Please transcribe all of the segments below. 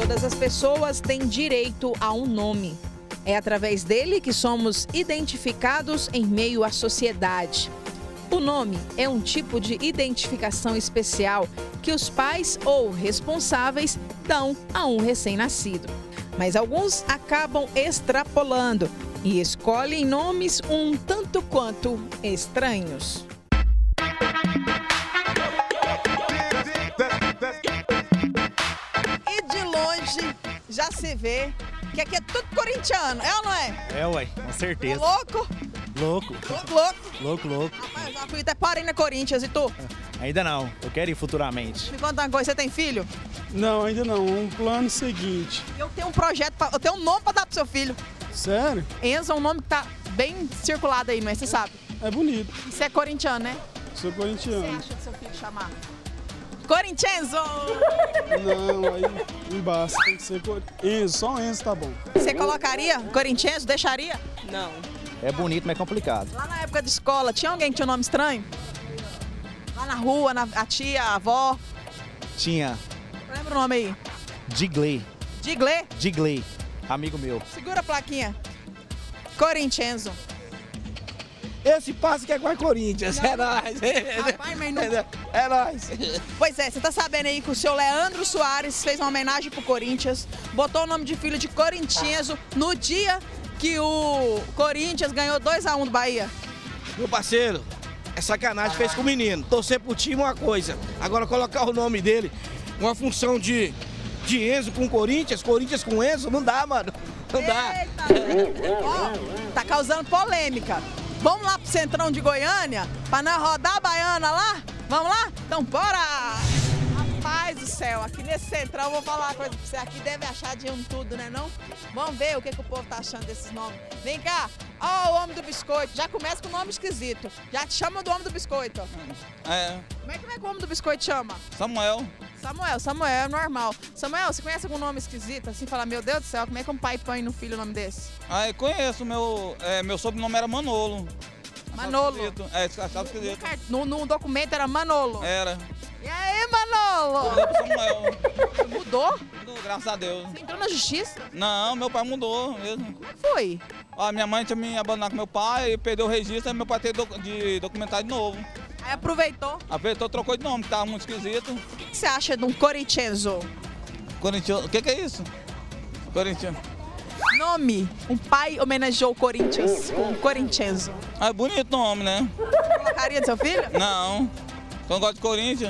Todas as pessoas têm direito a um nome. É através dele que somos identificados em meio à sociedade. O nome é um tipo de identificação especial que os pais ou responsáveis dão a um recém-nascido. Mas alguns acabam extrapolando e escolhem nomes um tanto quanto estranhos. E de longe já se vê que aqui é tudo corintiano, é ou não é? É, ué, com certeza. É louco? Louco. Louco. Rapaz, já fui até parei na Corinthians, e tu? Ainda não, eu quero ir futuramente. Me conta uma coisa, você tem filho? Não, ainda não. Um plano seguinte. Eu tenho um projeto, eu tenho um nome pra dar pro seu filho. Sério? Enzo é um nome que tá bem circulado aí, não é? Você sabe? É bonito. Você é corintiano, né? Sou O que você corintiano. acha do seu filho chamar? Corintienzo! Não, aí embaixo tem que ser Enzo. Só Enzo tá bom. Você colocaria Corintienzo? Deixaria? Não. É bonito, mas é complicado. Lá na época de escola, tinha alguém que tinha um nome estranho? Lá na rua, a tia, a avó? Tinha Lembra o nome aí? Digley, Digley? amigo meu. Segura a plaquinha. Corintienzo. Esse passe que é com a Corinthians, é nóis. Rapaz, mas não... É nóis. Pois é, você tá sabendo aí que o seu Leandro Soares fez uma homenagem pro Corinthians, botou o nome de filho de Corintienzo no dia que o Corinthians ganhou 2-1 do Bahia. Meu parceiro, é sacanagem, fez com o menino. Torcer pro time é uma coisa. Agora colocar o nome dele, uma função de Enzo com Corinthians com Enzo, não dá, mano. Não dá. Ó, tá causando polêmica. Vamos lá pro Centrão de Goiânia, pra nós rodar a baiana lá? Vamos lá? Então bora! Rapaz do céu, aqui nesse Centrão, eu vou falar uma coisa pra você, aqui deve achar de um tudo, né não? Vamos ver o que o povo tá achando desses nomes. Vem cá, ó o homem do biscoito, já começa com nome esquisito. Já te chama do homem do biscoito. É, Como é que o homem do biscoito chama? Samuel. Samuel, é normal. Samuel, você conhece algum nome esquisito? Assim, fala, meu Deus do céu, como é que um pai põe no filho o nome desse? Ah, eu conheço, meu sobrenome era Manolo. Manolo. Achava esquisito. No documento era Manolo. Era. E aí, Manolo? Mudou pro Samuel. Mudou? Mudou, graças a Deus. Você entrou na justiça? Não, meu pai mudou mesmo. Como é que foi? A minha mãe tinha me abandonado com meu pai, perdeu o registro, aí meu pai teve de documentar de novo. Aí aproveitou. Aproveitou, trocou de nome, que tava muito esquisito. O que você acha de um Corintienzo? Corinthians, o que é isso? Corinthians. Nome. Um pai homenageou o Corinthians com Corintienzo. Ah, é bonito o nome, né? Colocaria do seu filho? Não. Eu não gosto de Corinthians.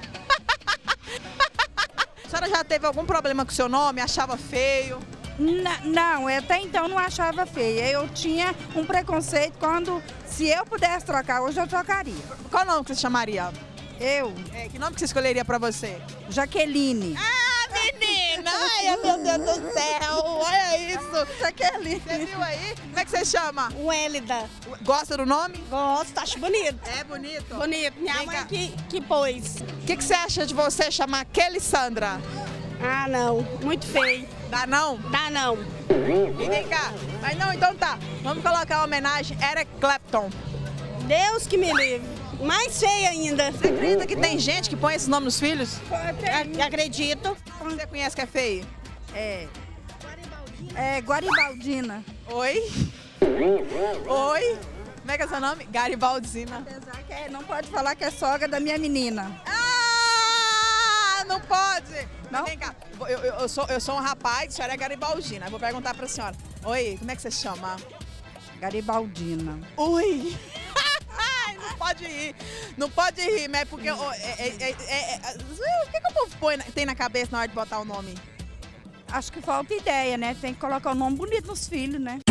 A senhora já teve algum problema com o seu nome? Achava feio? Não, até então não achava feia. Eu tinha um preconceito quando, se eu pudesse trocar, hoje eu trocaria. Qual nome que você chamaria? Eu, Que nome que você escolheria pra você? Jaqueline. Ah, menina! Ai, meu Deus do céu! Olha isso! Jaqueline. Você viu aí? Como é que você chama? Wélida. Gosta do nome? Gosto, acho bonito. É bonito. Bonito. Minha Vem mãe cá. que pôs. O que você acha de você chamar Kelly Sandra? Ah, não. Muito feio. Dá não? Dá não. E vem cá. Mas não, então tá. Vamos colocar uma homenagem a Eric Clapton. Deus que me livre. Mais feia ainda. Você acredita que tem gente que põe esse nome nos filhos? Acredito. Você conhece que é feio? É Guaribaldina. Oi? Oi? Como é que é seu nome? Garibaldina. Apesar que não pode falar que é sogra da minha menina. Ah, não pode! Mas Não? vem cá, eu sou um rapaz, a senhora é Garibaldina. Eu vou perguntar pra senhora. Oi, como é que você se chama? Garibaldina. Ui! Ai, não pode rir. Não pode rir, mas é porque... o que o povo tem na cabeça na hora de botar o nome? Acho que falta ideia, né? Tem que colocar um nome bonito nos filhos, né?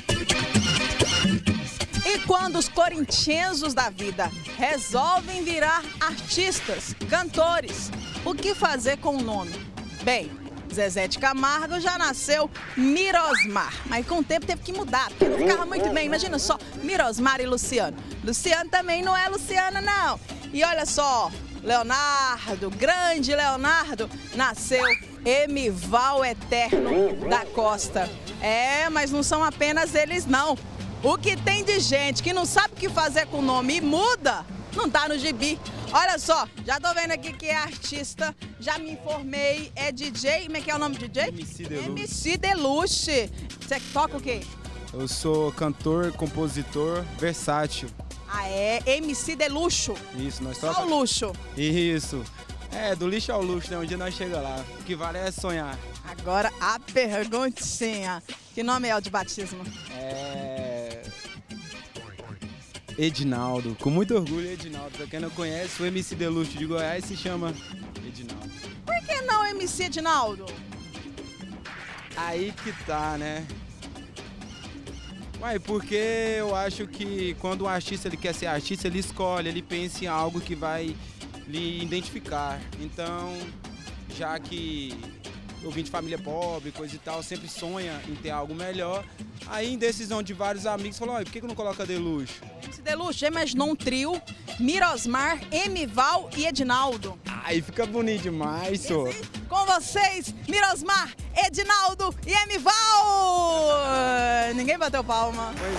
E quando os corintienses da vida resolvem virar artistas, cantores, o que fazer com o nome? Bem, Zezé de Camargo já nasceu Mirosmar, mas com o tempo teve que mudar, porque não ficava muito bem. Imagina só, Mirosmar e Luciano. Luciano também não é Luciana, não. E olha só, Leonardo, grande Leonardo, nasceu Emival Eterno da Costa. É, mas não são apenas eles, não. O que tem de gente que não sabe o que fazer com o nome e muda, não tá no gibi. Olha só, já tô vendo aqui que é artista, já me informei, é DJ, como é que é o nome do DJ? MC Deluxe. MC Deluxe. Você toca o quê? Eu sou cantor, compositor, versátil. Ah, é? MC Deluxe. Isso, nós Só o toca... luxo. Isso. É, do lixo ao luxo, né? Um dia nós chega lá. O que vale é sonhar. Agora a perguntinha. Que nome é o de batismo? É... Edinaldo. Com muito orgulho, Edinaldo. Pra quem não conhece, o MC Deluxe de Goiás se chama Edinaldo. Por que não MC Edinaldo? Aí que tá, né? Uai, porque eu acho que quando um artista ele quer ser artista, ele escolhe, ele pensa em algo que vai lhe identificar. Então, já que eu vim de família pobre, coisa e tal, sempre sonha em ter algo melhor. Aí, em decisão de vários amigos, falou, por que não coloca Deluxe? MC Deluxe, já imaginou um trio? Mirosmar, Emival e Edinaldo. Aí fica bonito demais, só. Com vocês, Mirosmar, Edinaldo e Emival! Ninguém bateu palma. Pois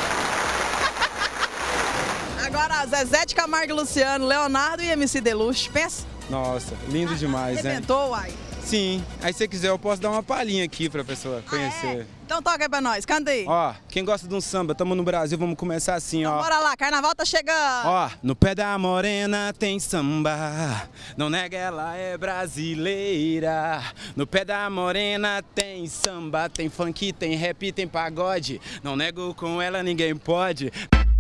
é. Agora, Zezé de Camargo e Luciano, Leonardo e MC Deluxe, pensa? Nossa, lindo demais, né? Arrebentou, uai. Sim. Aí, se você quiser, eu posso dar uma palhinha aqui pra pessoa conhecer. É? Então toca aí pra nós, canta aí. Ó, quem gosta de um samba, tamo no Brasil, vamos começar assim, ó. Bora lá, carnaval tá chegando. Ó, no pé da morena tem samba, não nega, ela é brasileira. No pé da morena tem samba, tem funk, tem rap, tem pagode. Não nego, com ela ninguém pode.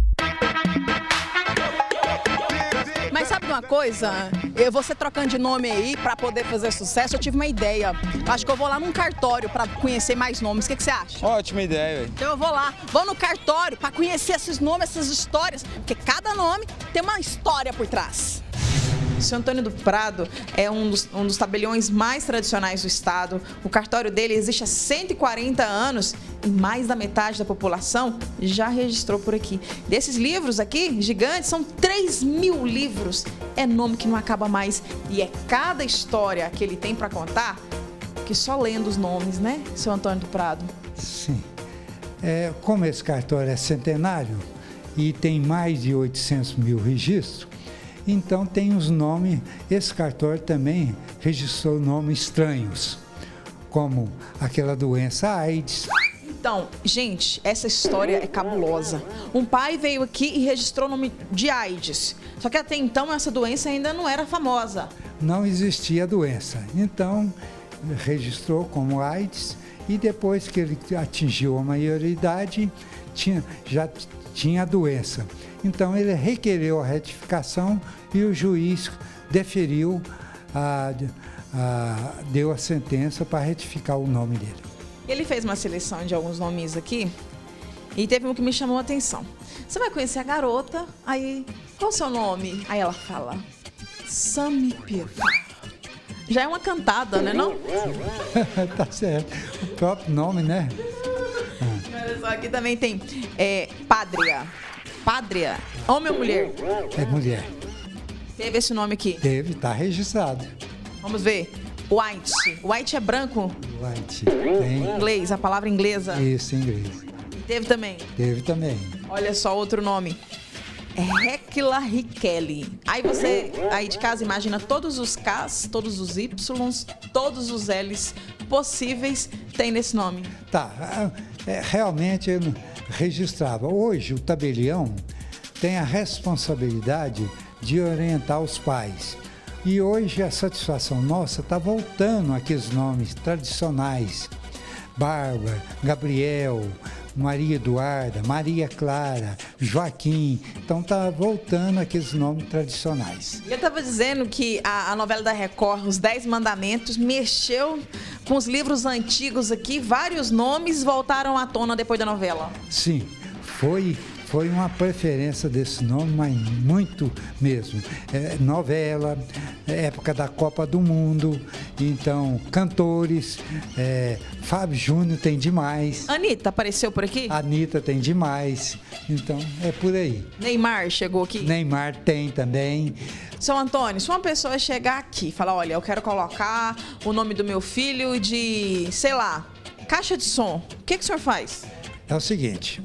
Mas sabe de uma coisa? Você trocando de nome aí pra poder fazer sucesso, eu tive uma ideia. Acho que eu vou lá num cartório pra conhecer mais nomes. O que você acha? Ótima ideia, velho. Então eu vou lá, vou no cartório pra conhecer esses nomes, essas histórias, porque cada nome tem uma história por trás. O Seu Antônio do Prado é um dos tabeliões mais tradicionais do estado. O cartório dele existe há 140 anos e mais da metade da população já registrou por aqui. Desses livros aqui, gigantes, são 3.000 livros. É nome que não acaba mais e é cada história que ele tem para contar que só lendo os nomes, né, Seu Antônio do Prado? Sim. Como esse cartório é centenário e tem mais de 800 mil registros, então tem os nomes, esse cartório também registrou nomes estranhos, como aquela doença AIDS. Então, gente, essa história é cabulosa. Um pai veio aqui e registrou o nome de AIDS, só que até então essa doença ainda não era famosa. Não existia a doença, então registrou como AIDS e depois que ele atingiu a maioridade, já tinha a doença. Então ele requereu a retificação e o juiz deferiu, deu a sentença para retificar o nome dele. Ele fez uma seleção de alguns nomes aqui e teve um que me chamou a atenção. Você vai conhecer a garota, aí, qual o seu nome? Aí ela fala, Samipeta. Já é uma cantada, né, não? Tá certo. O próprio nome, né? Olha só, aqui também tem Pádria. Pádria, homem ou mulher? É mulher. Teve esse nome aqui. Teve, tá registrado. Vamos ver. White. White é branco? White. Tem. Inglês, a palavra inglesa. Isso, em inglês. E teve também. Teve também. Olha só outro nome. Hecla Riquelli. Aí você, aí de casa, imagina todos os Ks, todos os Ys, todos os Ls possíveis tem nesse nome. Tá, realmente eu registrava. Hoje o tabelião tem a responsabilidade de orientar os pais. E hoje a satisfação nossa está voltando aqueles nomes tradicionais. Bárbara, Gabriel, Maria Eduarda, Maria Clara, Joaquim. Então tá voltando aqueles nomes tradicionais. Eu estava dizendo que a novela da Record, Os 10 Mandamentos, mexeu com os livros antigos aqui. Vários nomes voltaram à tona depois da novela. Sim, foi uma preferência desse nome, mas muito mesmo. Novela, época da Copa do Mundo, então cantores, Fábio Júnior tem demais. Anitta apareceu por aqui? Anitta tem demais, então é por aí. Neymar chegou aqui? Neymar tem também. Seu Antônio, se uma pessoa chegar aqui e falar, olha, eu quero colocar o nome do meu filho de, sei lá, caixa de som, o que o senhor faz? É o seguinte,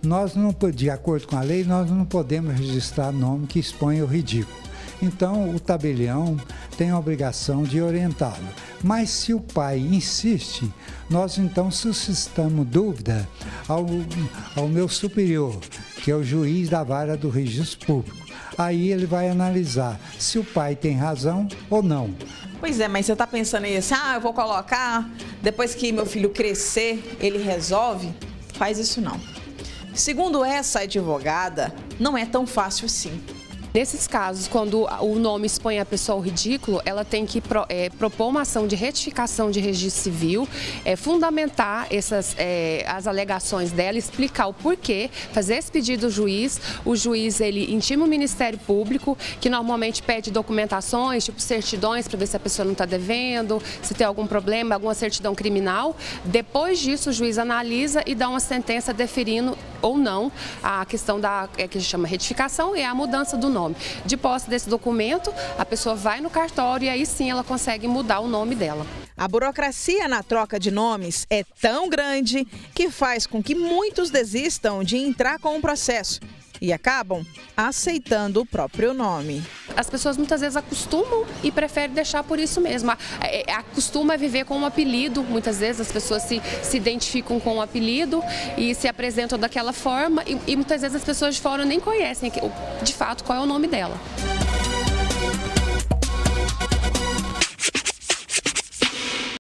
nós não, de acordo com a lei, nós não podemos registrar nome que exponha o ridículo. Então, o tabelião tem a obrigação de orientá-lo. Mas se o pai insiste, nós então suscitamos dúvida ao meu superior, que é o juiz da vara do registro público. Aí ele vai analisar se o pai tem razão ou não. Pois é, mas você está pensando aí assim, eu vou colocar, depois que meu filho crescer, ele resolve? Faz isso não. Segundo essa advogada, não é tão fácil assim. Nesses casos, quando o nome expõe a pessoa ao ridículo, ela tem que propor uma ação de retificação de registro civil, fundamentar as alegações dela, explicar o porquê, fazer esse pedido ao juiz. O juiz ele intima o Ministério Público, que normalmente pede documentações, tipo certidões, para ver se a pessoa não está devendo, se tem algum problema, alguma certidão criminal. Depois disso, o juiz analisa e dá uma sentença deferindo ou não a questão que se chama retificação e a mudança do nome. De posse desse documento, a pessoa vai no cartório e aí sim ela consegue mudar o nome dela. A burocracia na troca de nomes é tão grande que faz com que muitos desistam de entrar com o processo e acabam aceitando o próprio nome. As pessoas muitas vezes acostumam e preferem deixar por isso mesmo. Acostuma a viver com um apelido, muitas vezes as pessoas se identificam com um apelido e se apresentam daquela forma e muitas vezes as pessoas de fora nem conhecem de fato qual é o nome dela.